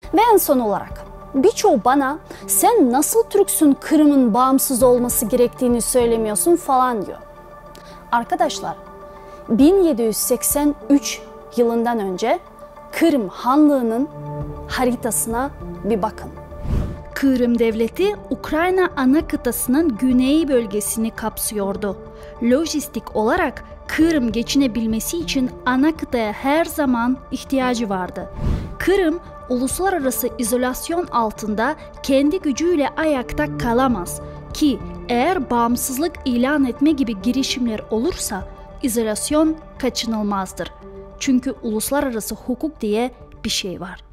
Ve en son olarak birçoğu bana sen nasıl Türksün Kırım'ın bağımsız olması gerektiğini söylemiyorsun falan diyor. Arkadaşlar 1783 yılından önce Kırım Hanlığı'nın haritasına bir bakın. Kırım Devleti, Ukrayna ana kıtasının güney bölgesini kapsıyordu. Lojistik olarak Kırım geçinebilmesi için ana kıtaya her zaman ihtiyacı vardı. Kırım, uluslararası izolasyon altında kendi gücüyle ayakta kalamaz ki eğer bağımsızlık ilan etme gibi girişimler olursa izolasyon kaçınılmazdır. Çünkü uluslararası hukuk diye bir şey var.